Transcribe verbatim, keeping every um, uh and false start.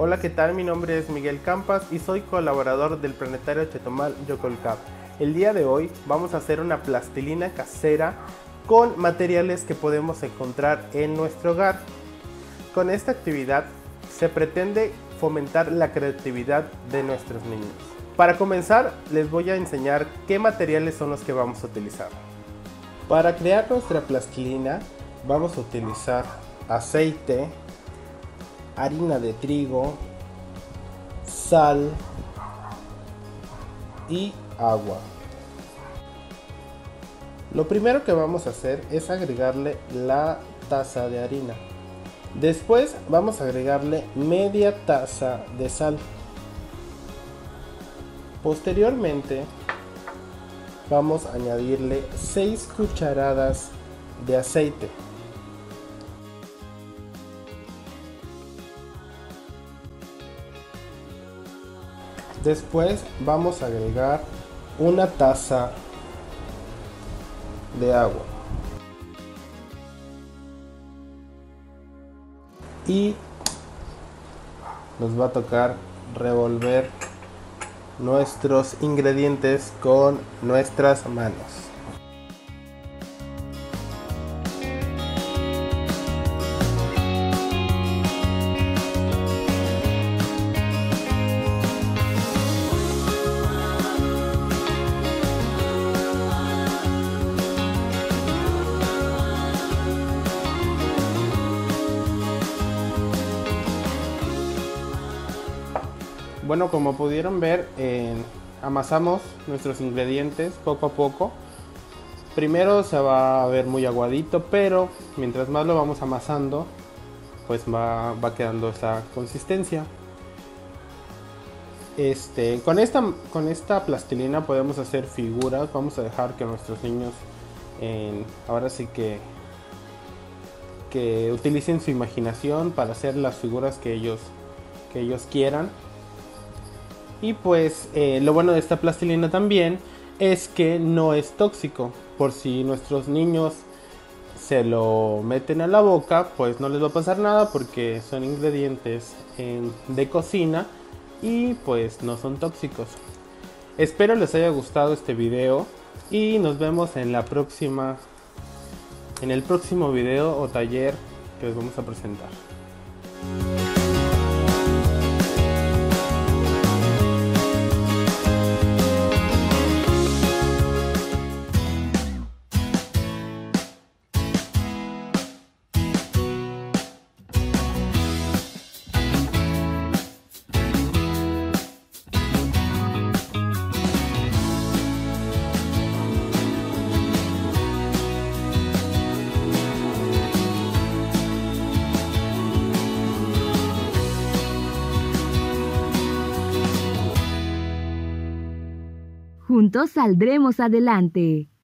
Hola, ¿qué tal? Mi nombre es Miguel Campas y soy colaborador del Planetario Chetumal Yocolcap. El día de hoy vamos a hacer una plastilina casera con materiales que podemos encontrar en nuestro hogar. Con esta actividad se pretende fomentar la creatividad de nuestros niños. Para comenzar, les voy a enseñar qué materiales son los que vamos a utilizar. Para crear nuestra plastilina vamos a utilizar aceite, harina de trigo, sal y agua. Lo primero que vamos a hacer es agregarle la taza de harina. Después vamos a agregarle media taza de sal. Posteriormente vamos a añadirle seis cucharadas de aceite. Después vamos a agregar una taza de agua y nos va a tocar revolver nuestros ingredientes con nuestras manos. Bueno, como pudieron ver, eh, amasamos nuestros ingredientes poco a poco. Primero se va a ver muy aguadito, pero mientras más lo vamos amasando, pues va, va quedando esa consistencia. Este, con, esta, con esta plastilina podemos hacer figuras. Vamos a dejar que nuestros niños, eh, ahora sí que, que utilicen su imaginación para hacer las figuras que ellos, que ellos quieran. Y pues eh, lo bueno de esta plastilina también es que no es tóxico. Por si nuestros niños se lo meten a la boca, pues no les va a pasar nada porque son ingredientes en, de cocina y pues no son tóxicos. Espero les haya gustado este video y nos vemos en la próxima, en el próximo video o taller que les vamos a presentar. Juntos saldremos adelante.